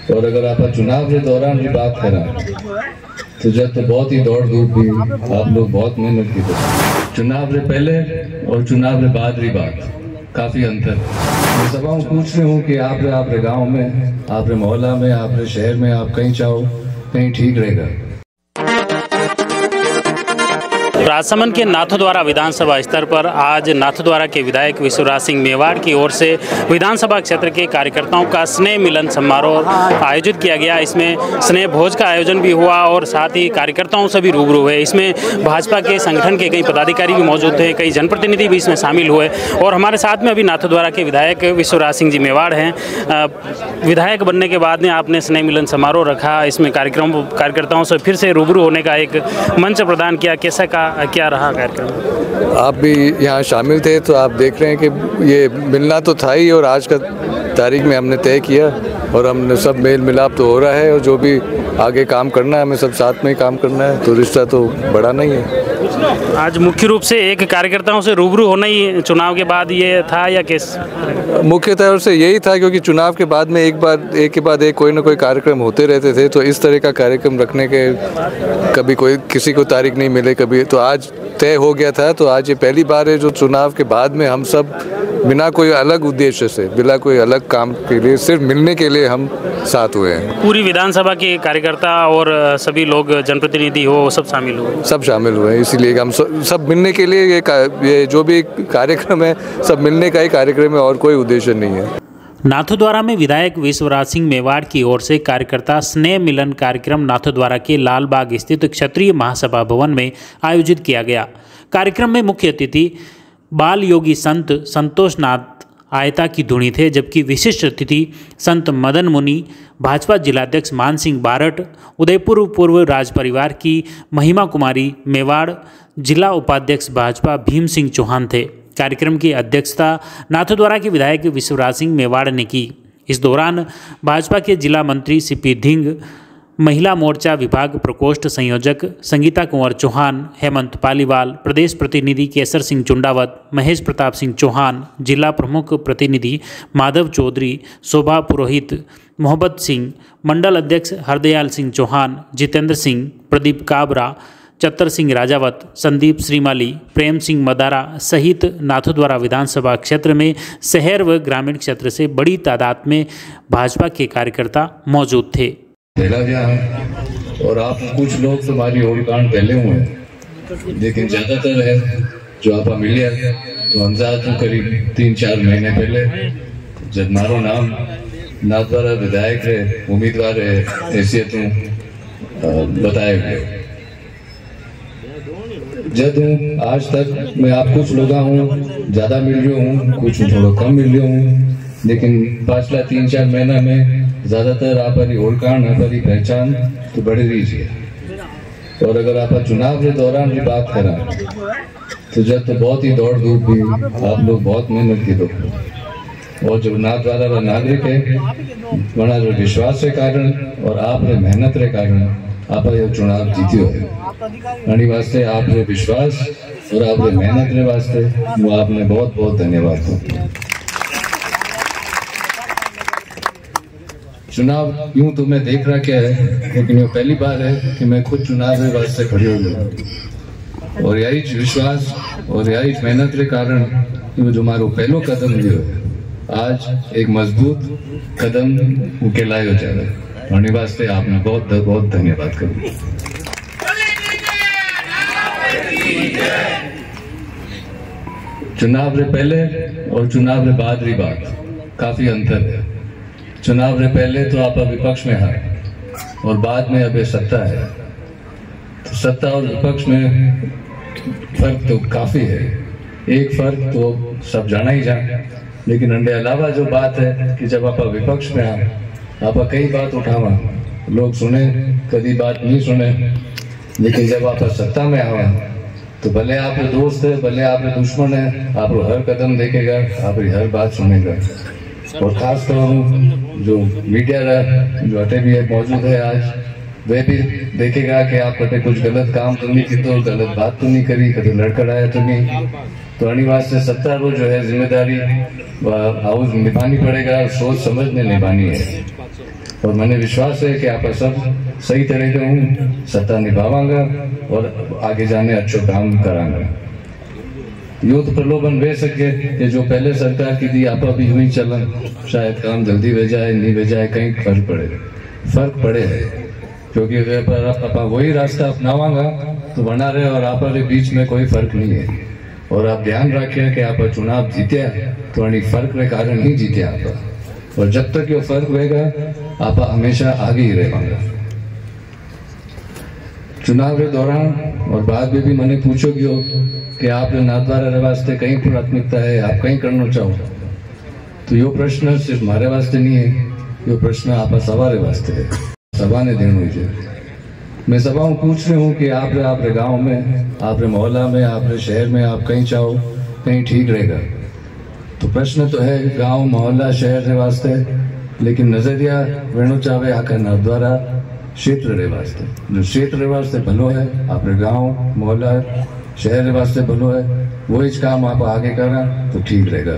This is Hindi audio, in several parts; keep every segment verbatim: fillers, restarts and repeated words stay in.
और अगर आप चुनाव के दौरान भी बात करें तो जब तो बहुत ही दौड़ धूप भी आप लोग बहुत मेहनत की थे। चुनाव से पहले और चुनाव के बाद की बात काफी अंतर। मैं सब पूछ रही हूँ कि आप आपके गांव में, आपके मोहल्ला में, आपके शहर में आप कहीं चाहो कहीं ठीक रहेगा। राजसमंद के नाथद्वारा विधानसभा स्तर पर आज नाथद्वारा के विधायक विश्वराज सिंह मेवाड़ की ओर से विधानसभा क्षेत्र के कार्यकर्ताओं का स्नेह मिलन समारोह आयोजित किया गया। इसमें स्नेह भोज का आयोजन भी हुआ और साथ ही कार्यकर्ताओं से भी रूबरू हुए। इसमें भाजपा के संगठन के कई पदाधिकारी भी मौजूद थे, कई जनप्रतिनिधि भी इसमें शामिल हुए और हमारे साथ में अभी नाथद्वारा के विधायक विश्वराज सिंह जी मेवाड़ हैं। विधायक बनने के बाद में आपने स्नेह मिलन समारोह रखा, इसमें कार्यक्रम कार्यकर्ताओं से फिर से रूबरू होने का एक मंच प्रदान किया। कैसा का क्या रहा कार्यक्रम? आप भी यहाँ शामिल थे तो आप देख रहे हैं कि ये मिलना तो था ही और आज का तारीख में हमने तय किया और हमने सब मेल मिलाप तो हो रहा है और जो भी आगे काम करना है हमें सब साथ में ही काम करना है, तो रिश्ता तो बड़ा नहीं है। आज मुख्य रूप से एक कार्यकर्ताओं से रूबरू होना ही चुनाव के बाद ये था या किस? मुख्य तौर से यही था क्योंकि चुनाव के बाद में एक बार एक के बाद एक कोई ना कोई कार्यक्रम होते रहते थे, तो इस तरह का कार्यक्रम रखने के कभी कोई किसी को तारीख नहीं मिले कभी, तो आज तय हो गया था। तो आज ये पहली बार है जो चुनाव के बाद में हम सब बिना कोई अलग उद्देश्य से, बिना कोई अलग काम के लिए, सिर्फ मिलने के लिए हम साथ हुए हैं। पूरी विधानसभा के कार्यकर्ता और सभी लोग जनप्रतिनिधि हो सब शामिल हुए सब शामिल हुए हैं, इसीलिए हम सब मिलने के लिए ये ये जो भी कार्यक्रम है सब मिलने का ही कार्यक्रम है और कोई उद्देश्य नहीं है। नाथद्वारा में विधायक विश्वराज सिंह मेवाड़ की ओर से कार्यकर्ता स्नेह मिलन कार्यक्रम नाथद्वारा के लाल बाग स्थित क्षत्रिय महासभा भवन में आयोजित किया गया। कार्यक्रम में मुख्य अतिथि बाल योगी संत संतोष नाथ आयता की धुनी थे, जबकि विशिष्ट अतिथि संत मदन मुनि, भाजपा जिलाध्यक्ष मान सिंह बारट, उदयपुर पूर्व राज परिवार की महिमा कुमारी मेवाड़, जिला उपाध्यक्ष भाजपा भीम सिंह चौहान थे। कार्यक्रम की अध्यक्षता नाथद्वारा के विधायक विश्वराज सिंह मेवाड़ ने की। इस दौरान भाजपा के जिला मंत्री सीपी धिंग, महिला मोर्चा विभाग प्रकोष्ठ संयोजक संगीता कुंवर चौहान, हेमंत पालीवाल, प्रदेश प्रतिनिधि केसर सिंह चुंडावत, महेश प्रताप सिंह चौहान, जिला प्रमुख प्रतिनिधि माधव चौधरी, शोभा पुरोहित, मोहब्बत सिंह, मंडल अध्यक्ष हरदयाल सिंह चौहान, जितेंद्र सिंह, प्रदीप काबरा, चतर सिंह राजावत, संदीप श्रीमाली, प्रेम सिंह मदारा सहित नाथद्वारा विधानसभा क्षेत्र में शहर व ग्रामीण क्षेत्र से बड़ी तादाद में भाजपा के कार्यकर्ता मौजूद थे। पहला गया है और आप कुछ लोग तुम्हारी ओर कांड पहले हुए हैं, लेकिन ज्यादातर है जो आप मिले तो हमजा तो करीब तीन चार महीने पहले जब मारो नाम नाथद्वारा विधायक है, उम्मीदवार है, हैसियतों बताए गए। जब हूँ आज तक मैं आप कुछ लोग हूँ ज़्यादा मिल रही हूँ, कुछ थोड़ा कम मिल रही हूँ, लेकिन पिछला तीन चार महीना में ज़्यादातर आप ओळखाण, आप पहचान तो बढ़ी रही है। और अगर आप चुनाव के दौरान भी बात करें तो जब तो बहुत ही दौड़ धूप भी आप लोग बहुत मेहनत की लोग और जो नाथद्वारा का नागरिक है बड़ा जो विश्वास के कारण और आप मेहनत के कारण आप ये चुनाव जीत्यो है। अणी वास्ते आपने विश्वास और आपने मेहनत के वास्ते वो आपने बहुत बहुत धन्यवाद दूं। चुनाव यूं तो मैं देख रहा क्या है, लेकिन ये पहली बार है कि मैं खुद चुनाव के वास्ते खड़ी हो गया और यही विश्वास और यही मेहनत के कारण जो हमारो पहलो कदम लियो आज एक मजबूत कदम उकेलायो जाए। अणी वास्ते आपने बहुत बहुत धन्यवाद करूँ। चुनाव से पहले और चुनाव से बाद की बात काफी अंतर है। चुनाव से पहले तो आप विपक्ष में हैं और बाद में अब सत्ता है, तो सत्ता और विपक्ष में फर्क तो काफी है। एक फर्क तो सब जाना ही जाए, लेकिन अंडे अलावा जो बात है कि जब आप विपक्ष में हैं आप कई बात उठावा, लोग सुने कभी बात नहीं सुने, लेकिन जब आप सत्ता में आवा तो भले आप दोस्त है, भले आप दुश्मन है, आप हर कदम देखेगा, आप हर बात सुनेगा। और खास तौर जो मीडिया जो अटे भी मौजूद है आज, वह भी देखेगा कि आप अटे कुछ गलत काम तो नहीं की, तो गलत बात तो नहीं करी, कभी लड़खड़ाया तो नहीं। तो अणी वास्ते सत्ता को जो है जिम्मेदारी हाउस निभानी पड़ेगा, सोच समझ ने निभानी है। और मैंने विश्वास है कि आप सब सही तरह का हूँ सत्ता निभावांगा और आगे जाने अच्छो काम करांगा। यूं तो प्रलोभन वे सके कि जो पहले सरकार की थी आप भी यूं ही चलन, शायद काम जल्दी वे जाए नहीं वे जाए, कहीं फर्क पड़े फर्क पड़े है, क्योंकि आप वही रास्ता अपनावांगा तो बना रहे और आप बीच में कोई फर्क नहीं है। और आप ध्यान रखिए कि आप चुनाव जीत्या तो फर्क के कारण ही जीत्या आप, और जब तक ये फर्क रहेगा आप हमेशा आगे ही रहेंगे। चुनाव के दौरान और बाद में भी मैंने पूछो क्यों कि आप नाथद्वारा वास्ते कहीं प्राथमिकता है, आप कहीं करना चाहो, तो यो प्रश्न सिर्फ हमारे वास्ते नहीं है, यो प्रश्न आप सवारे वास्ते है, सभा ने देना हुई। मैं सभाओं पूछ रही हूँ कि आप आपरे गांव में, आपरे मोहल्ला में, आपरे शहर में आप कहीं चाहो कहीं ठीक रहेगा। तो प्रश्न तो है गांव मोहल्ला शहर के वास्ते, लेकिन नजरिया वेणु चाहे आखिर नाथद्वारा क्षेत्र रे वास्ते, जो क्षेत्र रे वास्ते भलो है, आपरे गांव मोहल्ला शहर रे वास्ते भलो है, वही काम आप आगे करना तो ठीक रहेगा।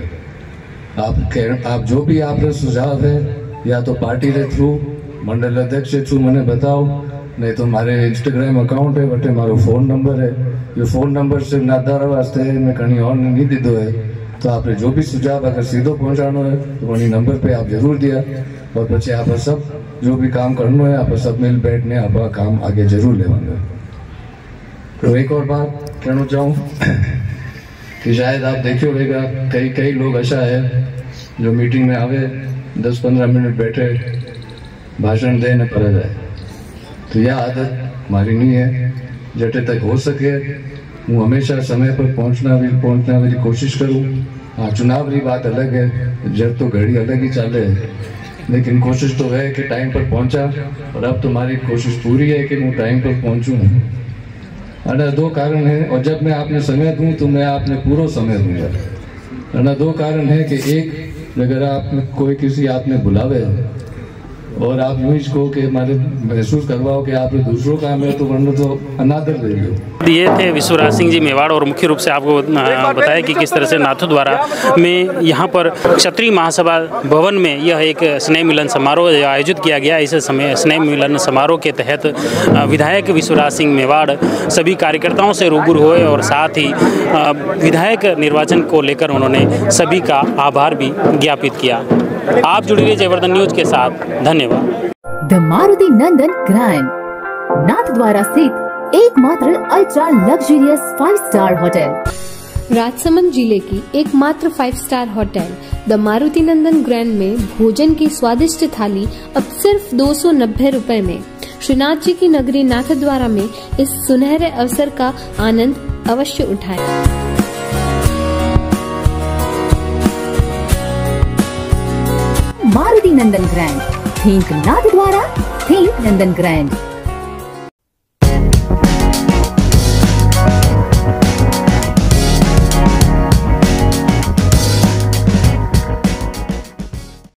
आप आप जो भी आपरे सुझाव है या तो पार्टी के थ्रू, मंडल अध्यक्ष के थ्रू मैंने बताओ, नहीं तो हमारे इंस्टाग्राम अकाउंट है बटे मारो फोन नंबर है, ये फोन नंबर सिर्फ नाथद्वारा वास्ते है, मैं कहीं और नहीं दीदो है। तो आपने जो भी सुझाव अगर सीधो पहुंचाना है तो वही नंबर पे आप जरूर दिया, और पीछे आप सब जो भी काम करना है आप सब मिल बैठने आप काम आगे जरूर लेवांगे। तो एक और बात कहना चाहूँ कि शायद आप देखियो होगा कई कई लोग ऐसा है जो मीटिंग में आवे दस पंद्रह मिनट बैठे भाषण देने पड़ जाए, तो यह आदत हमारी नहीं है। जटे तक हो सके हूँ हमेशा समय पर पहुंचना भी पहुंचना की कोशिश करूँ। हाँ, चुनाव की बात अलग है, जब तो घड़ी अलग ही चाले है, लेकिन कोशिश तो है कि टाइम पर पहुंचा, और अब तो हमारी कोशिश पूरी है कि मैं टाइम पर पहुंचूं। अना दो कारण है, और जब मैं आपने समय दूं तो मैं आपने पूरा समय दूंगा। अना दो कारण है कि एक, अगर आप कोई किसी आपने बुलावे और आप यूं कहो कि हमारे महसूस करवाओ कि आप दूसरों काम है, तो वरना तो अनादर दे दो। ये थे विश्वराज सिंह जी मेवाड़, और मुख्य रूप से आपको बताया कि किस तरह से नाथद्वारा में यहाँ पर क्षत्रिय महासभा भवन में यह एक स्नेह मिलन समारोह आयोजित किया गया। इस समय स्नेह मिलन समारोह के तहत विधायक विश्वराज सिंह मेवाड़ सभी कार्यकर्ताओं से रूबरू हुए, और साथ ही विधायक निर्वाचन को लेकर उन्होंने सभी का आभार भी ज्ञापित किया। आप जुड़ी रहिए जयवर्धन न्यूज के साथ, धन्यवाद। द मारुति नंदन ग्रैंड नाथद्वारा स्थित एकमात्र ultra luxurious five star hotel, Rajsamand जिले की एकमात्र five star hotel the Maruti Nandan Grand में भोजन की स्वादिष्ट थाली अब सिर्फ दो सौ नब्बे रूपए में। श्रीनाथ जी की नगरी नाथद्वारा में इस सुनहरे अवसर का आनंद अवश्य उठाएं। Maruti Nandan grand, think Nathdwara, think Nandan grand.